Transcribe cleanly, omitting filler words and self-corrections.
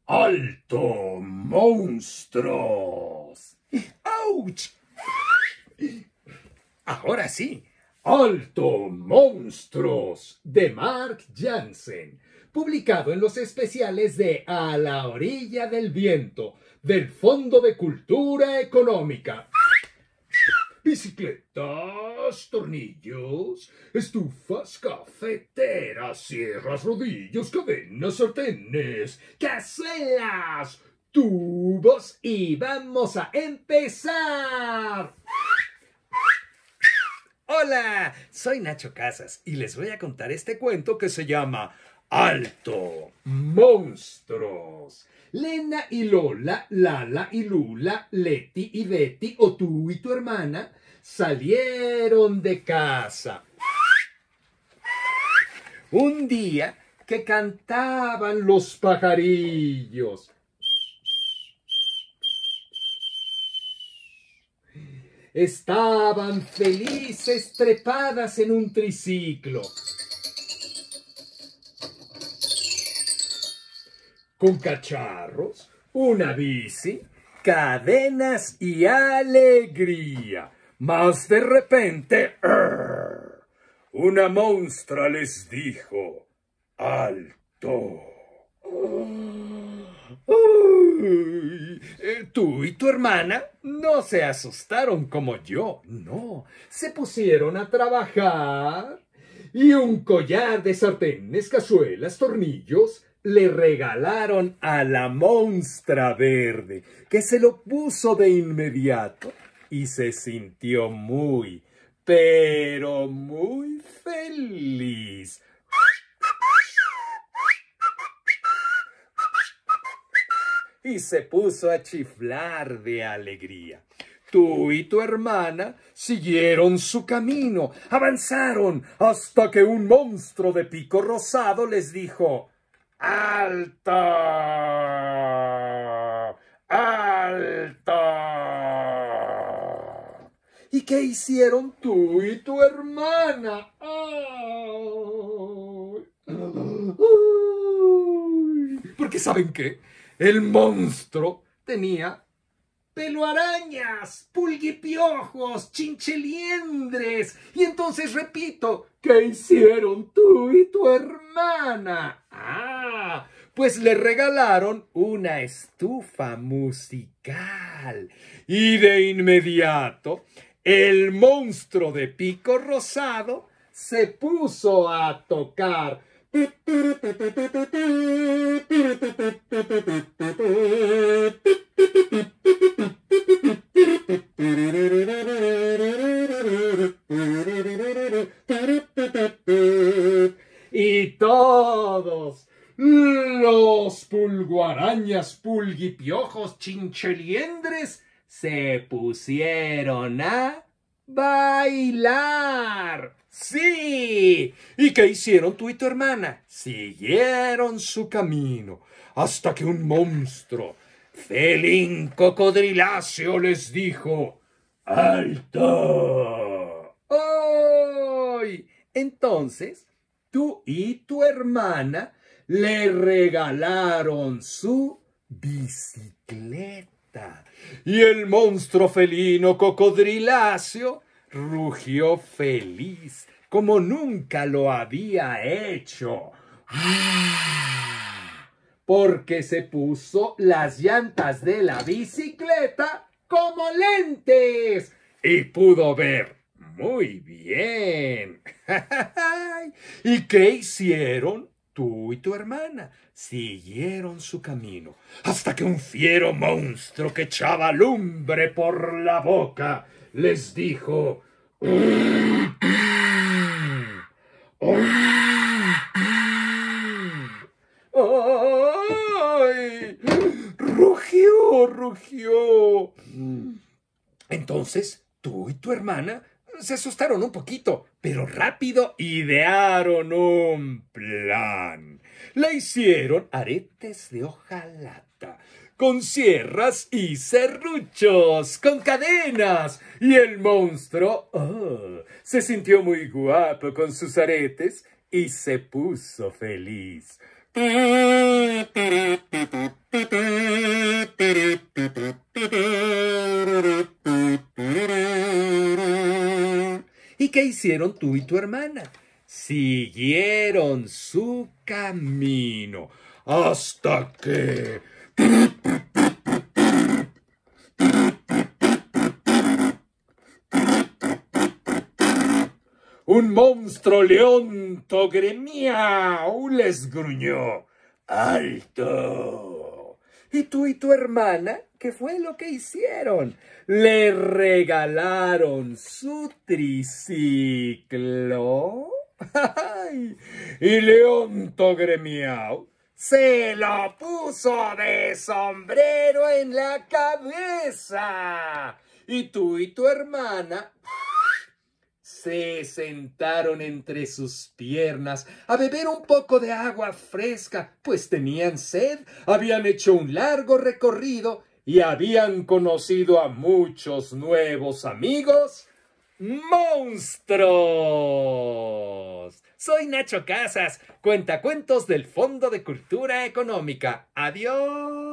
¡Alto, monstruos! ¡Auch! Ahora sí. ¡Alto, monstruos! De Mark Jansen, publicado en los especiales de A la orilla del viento, del Fondo de Cultura Económica. Bicicletas, tornillos, estufas, cafeteras, sierras, rodillos, cadenas, sartenes, cazuelas, tubos y vamos a empezar. Hola, soy Nacho Casas y les voy a contar este cuento que se llama Alto, Monstruos. Lena y Lola, Lala y Lula, Leti y Betty, o tú y tu hermana, salieron de casa. Un día que cantaban los pajarillos. Estaban felices trepadas en un triciclo. Con cacharros, una bici, cadenas y alegría. Mas de repente, una monstrua les dijo, ¡alto! Uy, tú y tu hermana no se asustaron como yo, no. Se pusieron a trabajar y un collar de sartenes, cazuelas, tornillos le regalaron a la monstrua verde, que se lo puso de inmediato y se sintió muy, pero muy feliz. Y se puso a chiflar de alegría. Tú y tu hermana siguieron su camino, avanzaron hasta que un monstruo de pico rosado les dijo, ¡alto! ¡Alto! ¿Y qué hicieron tú y tu hermana? Porque ¿saben qué? El monstruo tenía peloarañas, pulguipiojos, chincheliendres. Y entonces repito, ¿qué hicieron tú y tu hermana? Pues le regalaron una estufa musical. Y de inmediato, el monstruo de pico rosado se puso a tocar. Y todos los pulguarañas, pulguipiojos, chincheliendres se pusieron a bailar. ¡Sí! ¿Y qué hicieron tú y tu hermana? Siguieron su camino hasta que un monstruo, felín cocodriláceo, les dijo, ¡alto! ¡Ay! Entonces, tú y tu hermana le regalaron su bicicleta. Y el monstruo felino cocodriláceo rugió feliz como nunca lo había hecho. Porque se puso las llantas de la bicicleta como lentes y pudo ver muy bien. ¿Y qué hicieron tú y tu hermana? Siguieron su camino hasta que un fiero monstruo que echaba lumbre por la boca les dijo, ¡ay! Rugió. Entonces, tú y tu hermana se asustaron un poquito, pero rápido idearon un plan. Le hicieron aretes de hojalata, con sierras y serruchos, con cadenas. Y el monstruo se sintió muy guapo con sus aretes y se puso feliz. hicieron tú y tu hermana? Siguieron su camino hasta que... un monstruo león togre miau les gruñó. ¡Alto! ¿Y tú y tu hermana? ¿Qué fue lo que hicieron? ¿Le regalaron su triciclo? ¡Ay! Y León Togre Miau se lo puso de sombrero en la cabeza. Y tú y tu hermana se sentaron entre sus piernas a beber un poco de agua fresca, pues tenían sed, habían hecho un largo recorrido y habían conocido a muchos nuevos amigos monstruos. Soy Nacho Casas, cuentacuentos del Fondo de Cultura Económica. Adiós.